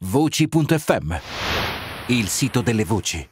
Voci.fm, il sito delle voci.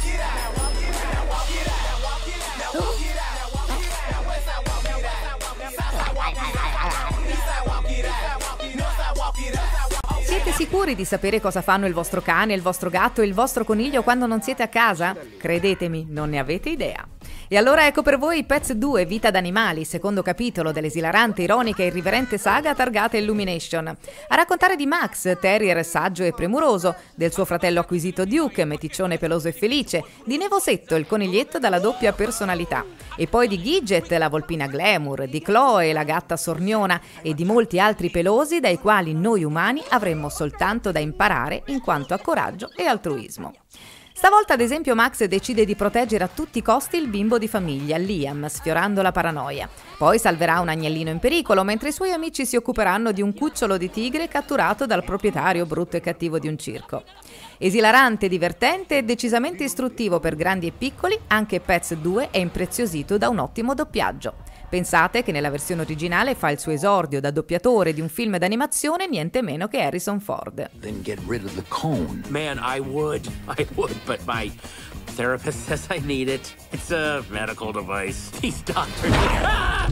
Siete sicuri di sapere cosa fanno il vostro cane, il vostro gatto e il vostro coniglio quando non siete a casa? Credetemi, non ne avete idea. E allora ecco per voi Pets 2, Vita d'animali, secondo capitolo dell'esilarante, ironica e irriverente saga targata Illumination. A raccontare di Max, terrier saggio e premuroso, del suo fratello acquisito Duke, meticcione peloso e felice, di Nevosetto, il coniglietto dalla doppia personalità. E poi di Gidget, la volpina glamour, di Chloe, la gatta sorniona e di molti altri pelosi dai quali noi umani avremmo soltanto da imparare in quanto a coraggio e altruismo. Stavolta, ad esempio, Max decide di proteggere a tutti i costi il bimbo di famiglia, Liam, sfiorando la paranoia. Poi salverà un agnellino in pericolo, mentre i suoi amici si occuperanno di un cucciolo di tigre catturato dal proprietario brutto e cattivo di un circo. Esilarante, divertente e decisamente istruttivo per grandi e piccoli, anche Pets 2 è impreziosito da un ottimo doppiaggio. Pensate che nella versione originale fa il suo esordio da doppiatore di un film d'animazione niente meno che Harrison Ford. Then get rid of the cone. Man, I would, but my therapist says I need it. It's a medical device. These doctors. Ah!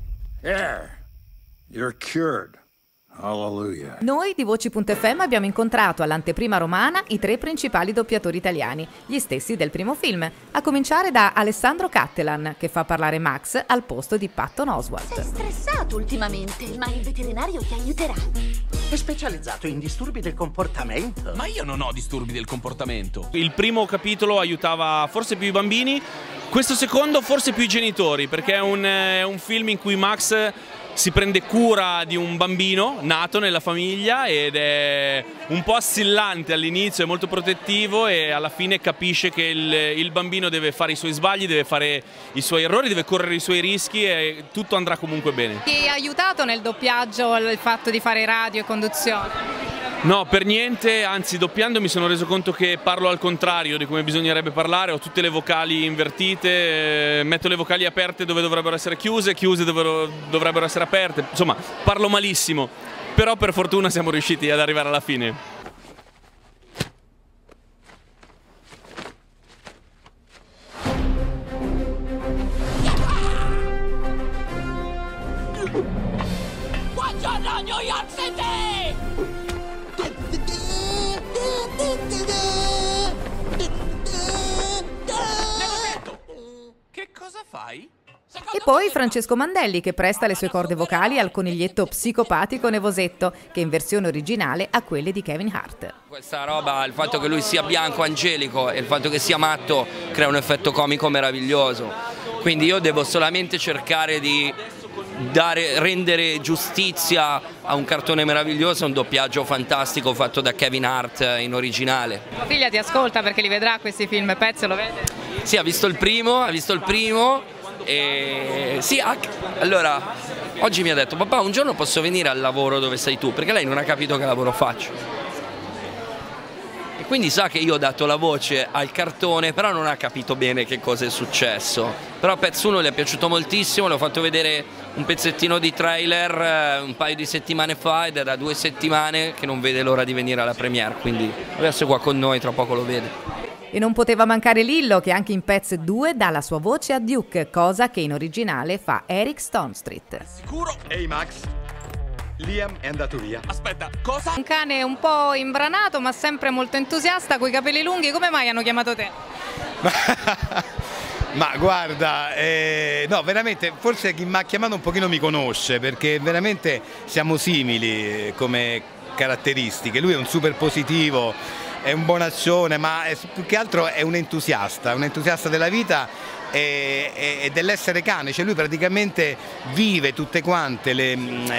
There. You're cured. Hallelujah. Noi di Voci.fm abbiamo incontrato all'anteprima romana i 3 principali doppiatori italiani, gli stessi del primo film, a cominciare da Alessandro Cattelan, che fa parlare Max al posto di Patton Oswalt. Sei stressato ultimamente, ma il veterinario ti aiuterà. È specializzato in disturbi del comportamento. Ma io non ho disturbi del comportamento. Il primo capitolo aiutava forse più i bambini, questo secondo forse più i genitori, perché è un film in cui Max si prende cura di un bambino nato nella famiglia ed è un po' assillante all'inizio, è molto protettivo e alla fine capisce che il bambino deve fare i suoi sbagli, deve fare i suoi errori, deve correre i suoi rischi e tutto andrà comunque bene. Ti ha aiutato nel doppiaggio il fatto di fare radio e conduzione? No, per niente, anzi doppiando mi sono reso conto che parlo al contrario di come bisognerebbe parlare, ho tutte le vocali invertite, metto le vocali aperte dove dovrebbero essere chiuse, chiuse dove dovrebbero essere aperte, insomma parlo malissimo, però per fortuna siamo riusciti ad arrivare alla fine. Buongiorno New York City! Che cosa fai? E poi Francesco Mandelli, che presta le sue corde vocali al coniglietto psicopatico Nevosetto, che in versione originale ha quelle di Kevin Hart. Questa roba, il fatto che lui sia bianco, angelico e il fatto che sia matto crea un effetto comico meraviglioso. Quindi io devo solamente cercare di rendere giustizia a un cartone meraviglioso, un doppiaggio fantastico fatto da Kevin Hart in originale. Tua figlia ti ascolta perché li vedrà questi film, Pezzo, lo vede? Sì, ha visto il primo e sì, allora oggi mi ha detto: papà, un giorno posso venire al lavoro dove sei tu, perché lei non ha capito che lavoro faccio. E quindi sa che io ho dato la voce al cartone, però non ha capito bene che cosa è successo. Però Pets 1 le è piaciuto moltissimo, le ho fatto vedere un pezzettino di trailer un paio di settimane fa ed è da 2 settimane che non vede l'ora di venire alla premiere, quindi adesso è qua con noi, tra poco lo vede. E non poteva mancare Lillo, che anche in Pets 2 dà la sua voce a Duke, cosa che in originale fa Eric Stonestreet. Sicuro? Ehi Max, Liam è andato via. Aspetta, cosa? Un cane un po' imbranato ma sempre molto entusiasta, coi capelli lunghi, come mai hanno chiamato te? Ma guarda, no, veramente, forse chi mi ha chiamato un pochino mi conosce, perché veramente siamo simili come caratteristiche. Lui è un super positivo, è un bonaccione, ma più che altro è un entusiasta della vita e dell'essere cane. Cioè lui praticamente vive tutte quante le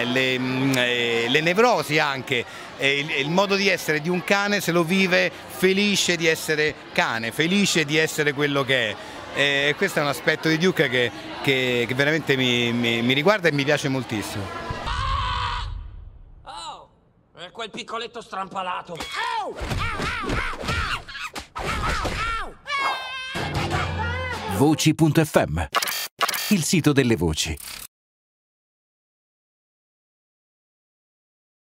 nevrosi anche, il modo di essere di un cane se lo vive felice di essere cane, felice di essere quello che è. E questo è un aspetto di Duke che veramente mi riguarda e mi piace moltissimo. È quel piccoletto strampalato. Voci.fm, il sito delle voci.